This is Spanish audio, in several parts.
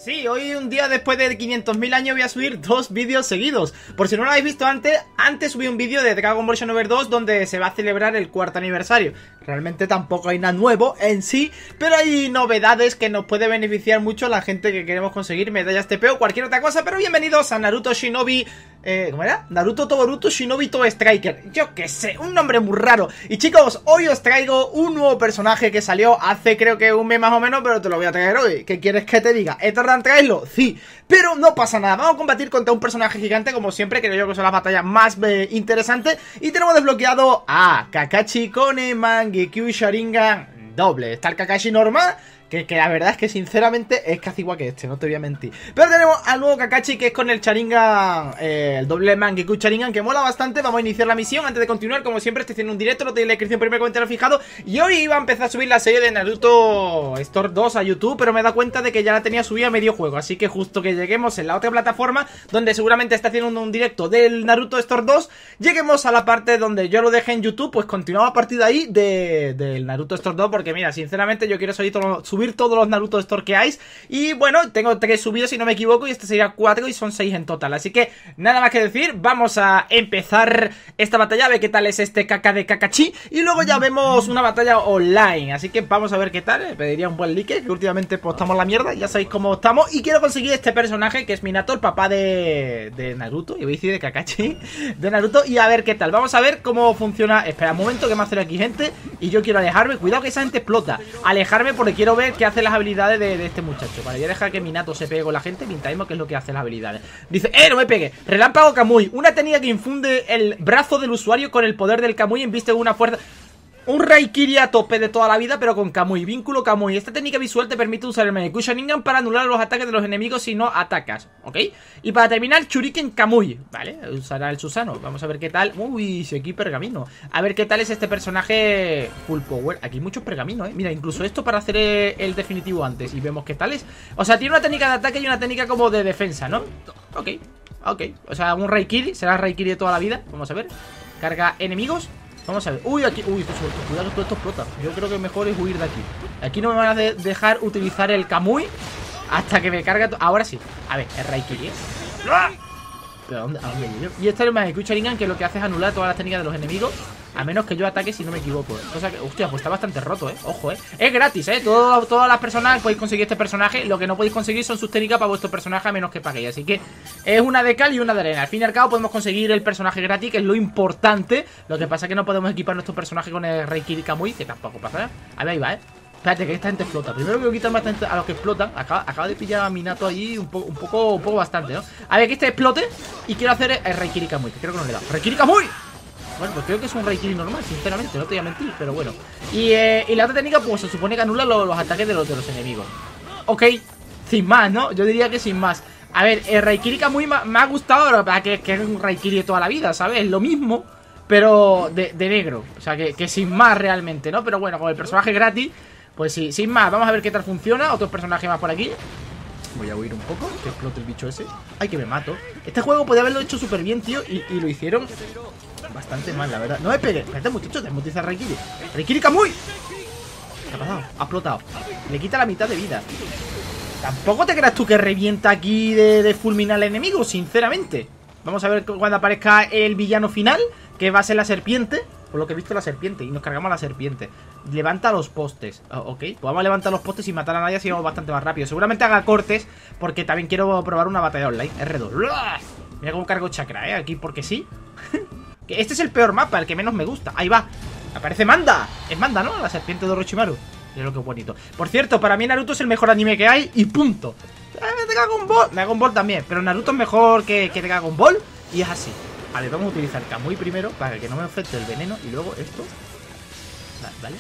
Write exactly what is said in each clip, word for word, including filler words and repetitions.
Sí, hoy un día después de quinientos mil años voy a subir dos vídeos seguidos. Por si no lo habéis visto antes, antes subí un vídeo de Dragon Ball Xenoverse dos donde se va a celebrar el cuarto aniversario. Realmente tampoco hay nada nuevo en sí, pero hay novedades que nos puede beneficiar mucho a la gente que queremos conseguir medallas T P o cualquier otra cosa. Pero bienvenidos a Naruto Shinobi... Eh, ¿Cómo era? Naruto Toboruto Shinobi To Striker. Yo qué sé, un nombre muy raro. Y chicos, hoy os traigo un nuevo personaje que salió hace creo que un mes más o menos, pero te lo voy a traer hoy. ¿Qué quieres que te diga? ¿Es tardado en traerlo? Sí, pero no pasa nada. Vamos a combatir contra un personaje gigante, como siempre, que yo creo que son las batallas más eh, interesantes. Y tenemos desbloqueado a Kakashi con el Mangekyo Sharingan doble. Está el Kakashi normal, Que, que la verdad es que sinceramente es casi igual que este, no te voy a mentir. Pero tenemos al nuevo Kakashi que es con el Sharingan, eh, el doble Mangekyo Sharingan, que mola bastante. Vamos a iniciar la misión. Antes de continuar, como siempre, estoy haciendo un directo, no tenéis la descripción, primer comentario fijado. Y hoy iba a empezar a subir la serie de Naruto Store dos a YouTube, pero me he dado cuenta de que ya la tenía subida a medio juego. Así que justo que lleguemos en la otra plataforma, donde seguramente está haciendo un directo del Naruto Store dos, lleguemos a la parte donde yo lo dejé en YouTube, pues continuamos a partir de ahí de, del Naruto Store dos, porque mira, sinceramente yo quiero subir todo, subir todos los Naruto Store que hay. Y bueno, tengo tres subidos si no me equivoco, y este sería cuatro y son seis en total. Así que nada más que decir, vamos a empezar esta batalla, a ver qué tal es este Kaka de Kakashi. Y luego ya vemos una batalla online, así que vamos a ver qué tal. Pediría un buen like, que últimamente pues estamos la mierda, ya sabéis cómo estamos. Y quiero conseguir este personaje que es Minato, el papá de, de Naruto, y voy a decir de Kakashi, de Naruto. Y a ver qué tal, vamos a ver cómo funciona. Espera un momento, que me hace aquí gente, y yo quiero alejarme. Cuidado que esa gente explota. Alejarme porque quiero ver qué hace las habilidades de, de este muchacho. Vale, voy a dejar que Minato se pegue con la gente. Pintaimo que es lo que hace las habilidades. Dice, eh, no me pegue. Relámpago Kamui, una técnica que infunde el brazo del usuario con el poder del Kamui, inviste una fuerza... Un Raikiri a tope de toda la vida, pero con Kamui. Vínculo Kamui. Esta técnica visual te permite usar el Mangekyo Sharingan para anular los ataques de los enemigos si no atacas, ¿ok? Y para terminar, Shuriken Kamui. Vale, usará el Susano. Vamos a ver qué tal. Uy, si aquí pergamino. A ver qué tal es este personaje full power. Aquí hay muchos pergaminos, ¿eh? Mira, incluso esto para hacer el definitivo antes. Y vemos qué tal es. O sea, tiene una técnica de ataque y una técnica como de defensa, ¿no? Ok, ok. O sea, un Raikiri. Será Raikiri de toda la vida. Vamos a ver. Carga enemigos. Vamos a ver, uy, aquí, uy, esto suelto, cuidado que todo esto explota. Yo creo que mejor es huir de aquí. Aquí no me van a de dejar utilizar el Kamui hasta que me carga. Ahora sí, a ver, el Raikiri, ¿eh? ¿Pero a dónde, a dónde voy yo? Y este es el Mangekyo Sharingan, que lo que hace es anular todas las técnicas de los enemigos, a menos que yo ataque, si no me equivoco. Cosa que, hostia, pues está bastante roto, eh. Ojo, eh. Es gratis, eh. Todo, todas las personas podéis conseguir este personaje. Lo que no podéis conseguir son sus técnicas para vuestro personaje, a menos que paguéis. Así que es una de cal y una de arena. Al fin y al cabo podemos conseguir el personaje gratis, que es lo importante. Lo que pasa es que no podemos equipar nuestro personaje con el Raikiri Kamui, que tampoco pasa. A ver, ahí va, eh. Espérate, que esta gente explota. Primero quiero quitar bastante a los que explotan. Acaba, acaba de pillar a Minato allí un, po un poco un poco bastante, ¿no? A ver, que este explote. Y quiero hacer el Raikiri Kamui, que creo que no le da. ¡Raikiri Kamui! Bueno, pues creo que es un Raikiri normal, sinceramente, no te voy a mentir, pero bueno. Y, eh, y la otra técnica, pues se supone que anula los, los ataques de los, de los enemigos. Ok, sin más, ¿no? Yo diría que sin más. A ver, el Raikiri Kamui me, me ha gustado, para que, que es un Raikiri de toda la vida, ¿sabes? Es lo mismo, pero de, de negro. O sea, que, que sin más realmente, ¿no? Pero bueno, con el personaje gratis, pues sí, sin más. Vamos a ver qué tal funciona. Otro personaje más por aquí. Voy a huir un poco, que explote el bicho ese. Ay, que me mato. Este juego podía haberlo hecho súper bien, tío, y, y lo hicieron bastante mal, la verdad. No me pegué. Espérate, muchachos, tenemos que utilizar Raikiri. ¡Raikiri Kamui! ¿Qué ha pasado? Ha explotado. Le quita la mitad de vida. Tampoco te creas tú que revienta aquí de, de fulminar al enemigo, sinceramente. Vamos a ver cuando aparezca el villano final, que va a ser la serpiente. Por lo que he visto, la serpiente. Y nos cargamos a la serpiente. Levanta los postes. Oh, ok, pues vamos a levantar los postes y matar a nadie, así vamos bastante más rápido. Seguramente haga cortes, porque también quiero probar una batalla online. R dos. Mira cómo cargo chakra, ¿eh? Aquí porque sí. Este es el peor mapa, el que menos me gusta. Ahí va. Aparece Manda. Es Manda, ¿no? La serpiente de Orochimaru. Mira lo que bonito. Por cierto, para mí Naruto es el mejor anime que hay. Y punto. Eh, Dragon Ball. Dragon Ball también. Pero Naruto es mejor que, que Dragon Ball. Y es así. Vale, vamos a utilizar Kamui primero para que no me afecte el veneno. Y luego esto. Vale.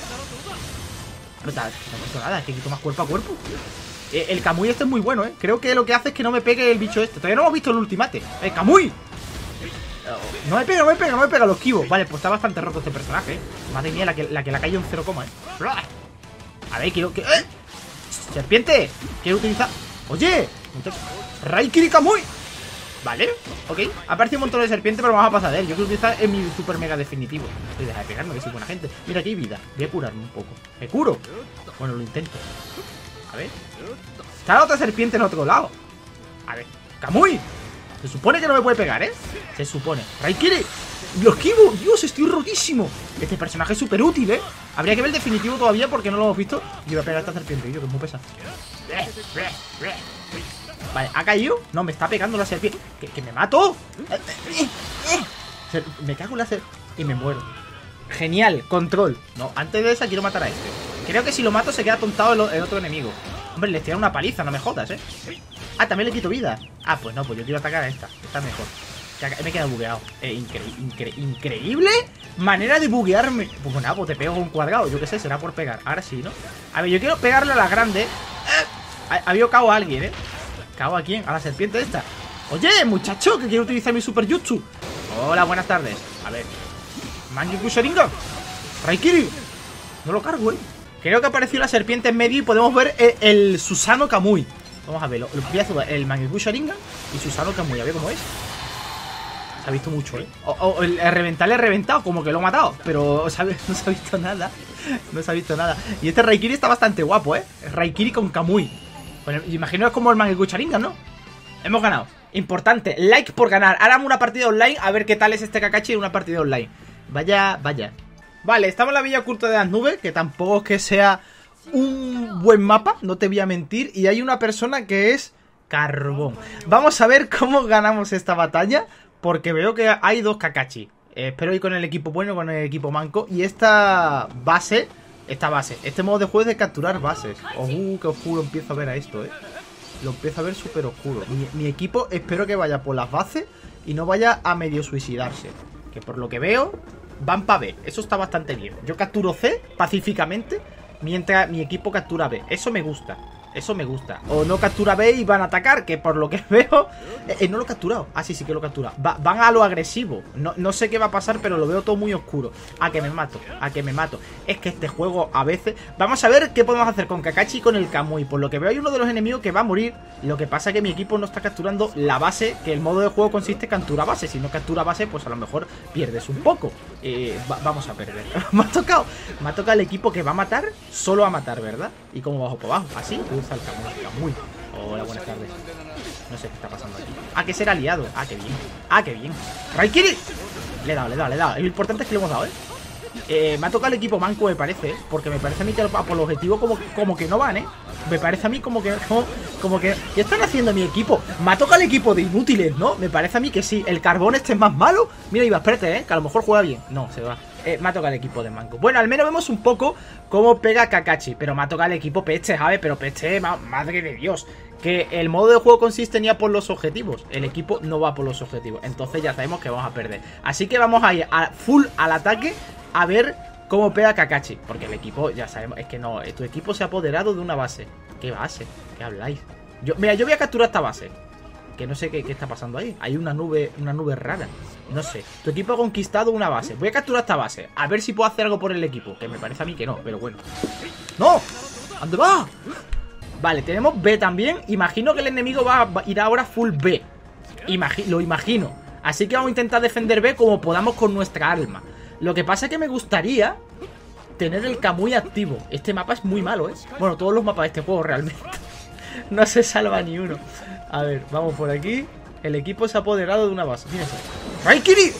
No está, no pasa nada, es que quito más cuerpo a cuerpo. eh, El Kamui este es muy bueno, eh. Creo que lo que hace es que no me pegue el bicho este. Todavía no hemos visto el ultimate. ¡El Kamui! No me pega, no me pega, no me pega, lo esquivo. Vale, pues está bastante roto este personaje, eh. Madre mía, la que la, que la caído en cero, eh. A ver, quiero que... ¡Eh! ¡Serpiente! Quiero utilizar... ¡Oye! ¡Raikiri Kamui! Vale, ok. Ha aparecido un montón de serpientes, pero vamos a pasar de él. Yo quiero utilizar en mi super mega definitivo. Voy a dejar de pegarme, que soy buena gente. Mira, aquí hay vida. Voy a curarme un poco. ¿Me curo? Bueno, lo intento. A ver. Está la otra serpiente en otro lado. A ver, Kamui. Se supone que no me puede pegar, ¿eh? Se supone. Raikiri. ¡Lo esquivo! ¡Dios, estoy rotísimo! Este personaje es súper útil, ¿eh? Habría que ver el definitivo todavía porque no lo hemos visto. Y voy a pegar a esta serpiente, tío, que es muy pesada. Vale, ¿ha caído? No, me está pegando la serpiente. ¡Que, que me mato! Me cago en la serpiente y me muero. Genial, control. No, antes de esa quiero matar a este. Creo que si lo mato se queda tontado el, el otro enemigo. Hombre, le tiran una paliza, no me jodas, ¿eh? Ah, también le quito vida. Ah, pues no, pues yo quiero atacar a esta. Esta es mejor. Me he quedado bugueado. Eh, incre incre increíble manera de buguearme. Pues nada, pues te pego un cuadrado. Yo qué sé, será por pegar. Ahora sí, ¿no? A ver, yo quiero pegarle a la grande. Eh, Había cao a alguien, ¿eh? ¿Cao a quién? A la serpiente esta. Oye, muchacho, que quiero utilizar mi super jutsu. Hola, buenas tardes. A ver. Mangekyou Sharingan. Raikiri. No lo cargo, ¿eh? Creo que apareció la serpiente en medio y podemos ver el, el Susanoo Kamui. Vamos a verlo. Voy a hacer el Mangekyou Sharingan y Susanoo Kamui. A ver cómo es. Se ha visto mucho, ¿eh? O, o el, el reventar le he reventado, como que lo he matado. Pero ¿sabe? No se ha visto nada. No se ha visto nada. Y este Raikiri está bastante guapo, ¿eh? Raikiri con Kamui. Bueno, imagino es como el Mangekyou Sharingan, ¿no? Hemos ganado. Importante, like por ganar. Ahora hagamos una partida online, a ver qué tal es este Kakashi en una partida online. Vaya, vaya. Vale, estamos en la Villa Oculta de las Nubes, que tampoco es que sea un buen mapa, no te voy a mentir. Y hay una persona que es Carbón. Vamos a ver cómo ganamos esta batalla, porque veo que hay dos Kakashi. eh, Espero ir con el equipo bueno, con el equipo manco. Y esta base, esta base, este modo de juego es de capturar bases. Oh, uh, qué oscuro empiezo a ver a esto, eh. Lo empiezo a ver súper oscuro. Mi, mi equipo espero que vaya por las bases y no vaya a medio suicidarse. Que por lo que veo, van para B. Eso está bastante bien. Yo capturo C pacíficamente, mientras mi equipo captura B. Eso me gusta. Eso me gusta. O no captura B y van a atacar, que por lo que veo... Eh, eh, no lo he capturado. Ah, sí, sí que lo he capturado. Va, van a lo agresivo. No, no sé qué va a pasar, pero lo veo todo muy oscuro. A que me mato, a que me mato. Es que este juego a veces... Vamos a ver qué podemos hacer con Kakashi y con el Kamui. Por lo que veo hay uno de los enemigos que va a morir. Lo que pasa es que mi equipo no está capturando la base, que el modo de juego consiste en capturar base. Si no captura base, pues a lo mejor pierdes un poco. Eh, va, vamos a perder. Me ha tocado. Me ha tocado el equipo que va a matar, solo a matar, ¿verdad? ¿Y cómo bajo por abajo? Así. Usa el Kamui. Kamui. Hola, buenas tardes. No sé qué está pasando aquí. Ah, que será aliado. Ah, qué bien. Ah, qué bien. Raikiri. Le he dado, le he dado, le he dado. Lo importante es que le hemos dado, ¿eh? Eh, me ha tocado el equipo manco, me parece, ¿eh? Porque me parece a mí que por el objetivo como, como que no van, ¿eh? Me parece a mí como que... Como, como que... ¿Qué están haciendo mi equipo? Me ha tocado el equipo de inútiles, ¿no? Me parece a mí que sí. El carbón este es más malo. Mira, Iba, espérate, ¿eh? Que a lo mejor juega bien. No, se va. Eh, me ha tocado el equipo de manco. Bueno, al menos vemos un poco cómo pega Kakashi. Pero me ha tocado el equipo peste, ¿sabes? Pero peste, ma madre de Dios. Que el modo de juego consiste en ir por los objetivos. El equipo no va por los objetivos. Entonces ya sabemos que vamos a perder. Así que vamos a ir a full al ataque a ver cómo pega Kakashi. Porque el equipo, ya sabemos, es que no. Tu equipo se ha apoderado de una base. ¿Qué base? ¿Qué habláis? Yo, mira, yo voy a capturar esta base. Que no sé qué, qué está pasando ahí. Hay una nube, una nube rara. No sé. Tu equipo ha conquistado una base. Voy a capturar esta base. A ver si puedo hacer algo por el equipo. Que me parece a mí que no, pero bueno. ¡No! ¿Dónde va? Vale, tenemos B también. Imagino que el enemigo va a ir ahora full B. Imagi- lo imagino. Así que vamos a intentar defender B como podamos con nuestra alma. Lo que pasa es que me gustaría tener el Kamui activo. Este mapa es muy malo, ¿eh? Bueno, todos los mapas de este juego realmente. No se salva ni uno. A ver, vamos por aquí. El equipo se ha apoderado de una base. Fíjense. ¡Raikiri!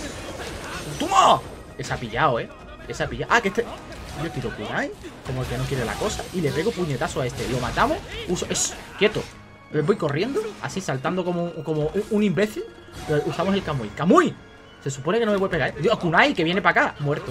¡Toma! Esa ha pillado, ¿eh? Esa ha pillado. Ah, que este... Yo tiro kunai, como el que no quiere la cosa, y le pego puñetazo a este. Lo matamos. Uso... Es... Quieto. Voy corriendo, así saltando como, un, como un, un imbécil. Usamos el Kamui. ¡Kamui! Se supone que no me puede pegar, ¿eh? Dios, kunai, que viene para acá. Muerto.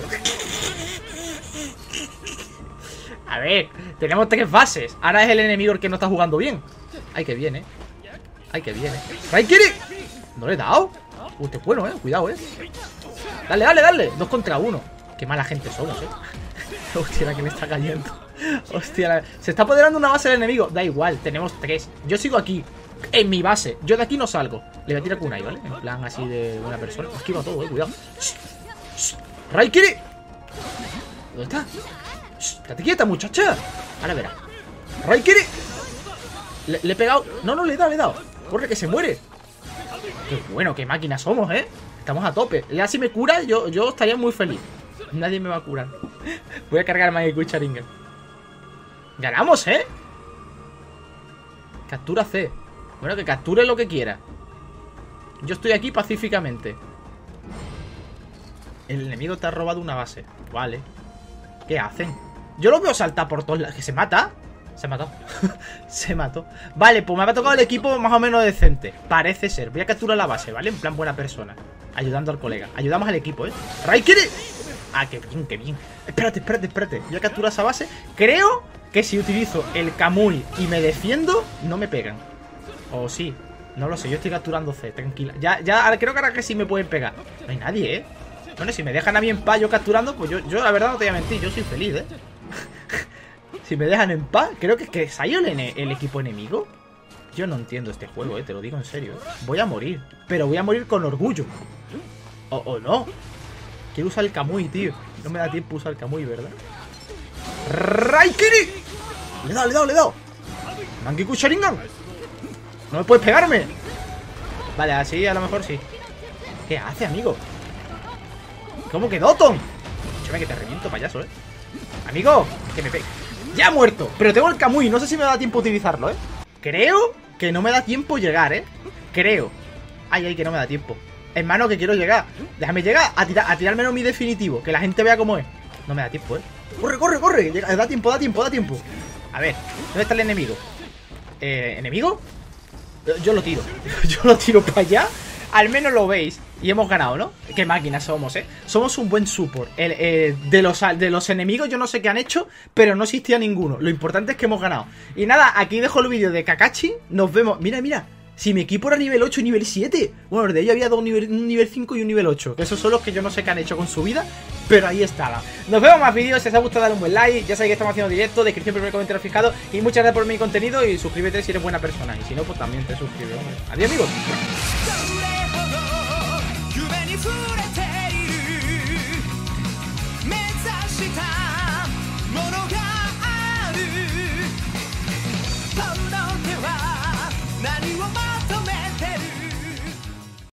A ver, tenemos tres bases. Ahora es el enemigo el que no está jugando bien. Ay, que viene. Ay, que viene. ¡Raikiri! ¿No le he dado? Uh, este es bueno, eh. Cuidado, eh. Dale, dale, dale. Dos contra uno. Qué mala gente somos, eh. Hostia, la que le está cayendo. Hostia, la... se está apoderando una base del enemigo. Da igual, tenemos tres. Yo sigo aquí, en mi base. Yo de aquí no salgo. Le voy a tirar kunai, ¿vale? En plan así de buena persona. Esquiva todo, eh. Cuidado. ¡Raikiri! ¿Dónde está? ¡Estate quieta, muchacha! Ahora verá. ¡Raikiri! Le, le he pegado. No, no, le he dado, le he dado. Corre, que se muere. Qué bueno, qué máquinas somos, ¿eh? Estamos a tope. Ya si me cura, yo, yo estaría muy feliz. Nadie me va a curar. Voy a cargar Mangekyou Sharingan. Ganamos, ¿eh? Captura C. Bueno, que capture lo que quiera. Yo estoy aquí pacíficamente. El enemigo te ha robado una base. Vale. ¿Qué hacen? Yo lo veo saltar por todos lados. ¿Que se mata? Se mató. Se mató. Vale, pues me ha tocado el equipo más o menos decente. Parece ser. Voy a capturar la base, ¿vale? En plan buena persona. Ayudando al colega. Ayudamos al equipo, ¿eh? ¡Raikiri! Ah, qué bien, qué bien. Espérate, espérate, espérate. Voy a capturar esa base. Creo que si utilizo el Kamui y me defiendo, no me pegan. O sí. No lo sé, yo estoy capturando C, tranquila. Ya, ya, creo que ahora que sí me pueden pegar. No hay nadie, ¿eh? Bueno, si me dejan a mí en paz yo capturando, pues yo, yo la verdad no te voy a mentir, yo soy feliz, ¿eh? Si me dejan en paz, creo que es que ¿salió el, el equipo enemigo? Yo no entiendo este juego, ¿eh? Te lo digo en serio, ¿eh? Voy a morir, pero voy a morir con orgullo. O, o no. Quiero usar el Kamui, tío. No me da tiempo usar el Kamui, ¿verdad? ¡Raikiri! Le he dado, le he dado, le he dado. Mangekyou Sharingan. No me puedes pegarme. Vale, así a lo mejor sí. ¿Qué hace, amigo? ¿Cómo que Doton? Escúchame que te reviento, payaso, ¿eh? Amigo, que me pegue. Ya ha muerto, pero tengo el Kamui. No sé si me da tiempo utilizarlo, ¿eh? Creo que no me da tiempo llegar, ¿eh? Creo. Ay, ay, que no me da tiempo. Hermano, que quiero llegar. Déjame llegar a, tirar, a tirar menos mi definitivo. Que la gente vea cómo es. No me da tiempo, ¿eh? Corre, corre, corre. Llega, da tiempo, da tiempo, da tiempo. A ver, ¿dónde está el enemigo? Eh, ¿enemigo? Yo lo tiro. Yo lo tiro para allá. Al menos lo veis. Y hemos ganado, ¿no? Qué máquinas somos, ¿eh? Somos un buen support. El, eh, de, los, de los enemigos yo no sé qué han hecho, pero no existía ninguno. Lo importante es que hemos ganado. Y nada, aquí dejo el vídeo de Kakashi. Nos vemos. Mira, mira. Si mi equipo era nivel ocho y nivel siete. Bueno, de ellos había dos nivel, un nivel cinco y un nivel ocho. Que esos son los que yo no sé qué han hecho con su vida. Pero ahí estaba. Nos vemos en más vídeos. Si os ha gustado, dale un buen like. Ya sabéis que estamos haciendo directo. Descripción, primer comentario fijado. Y muchas gracias por mi contenido. Y suscríbete si eres buena persona. Y si no, pues también te suscribes, hombre. Adiós, amigos. 目指した